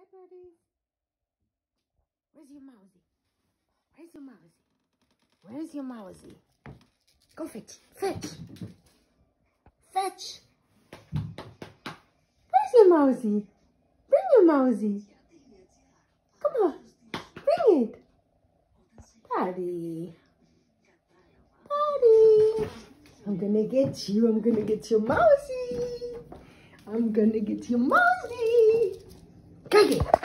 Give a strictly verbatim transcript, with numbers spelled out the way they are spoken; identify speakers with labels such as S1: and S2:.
S1: buddy. Where's your mousy? Where's your mousy? Where's your mousy? Go fetch. Fetch. Fetch. Where's your mousy? Bring your mousy. Come on. Bring it. Daddy. Daddy. I'm gonna get you. I'm gonna get your mousy. I'm gonna get your mousy. Go get it.